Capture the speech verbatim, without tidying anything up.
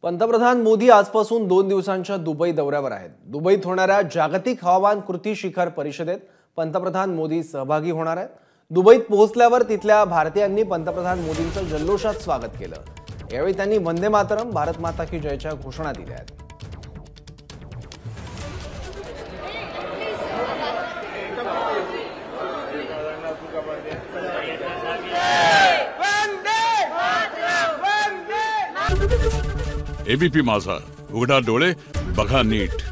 पंतप्रधान मोदी आजपासून दोन दिवसांच्या दुबई दौऱ्यावर आहेत। दुबईत होणाऱ्या जागतिक हवामान कृती शिखर परिषदेत पंतप्रधान मोदी सहभागी होणार आहेत। दुबईत पोहोचल्यावर तिथल्या भारतीयांनी पंतप्रधान मोदींचं जल्लोषात स्वागत केलं। यावेळी त्यांनी वंदे मातरम, भारत माता की जयच्या घोषणा दिल्या आहेत। एबीपी माझा, उघडा डोळे बघा नीट।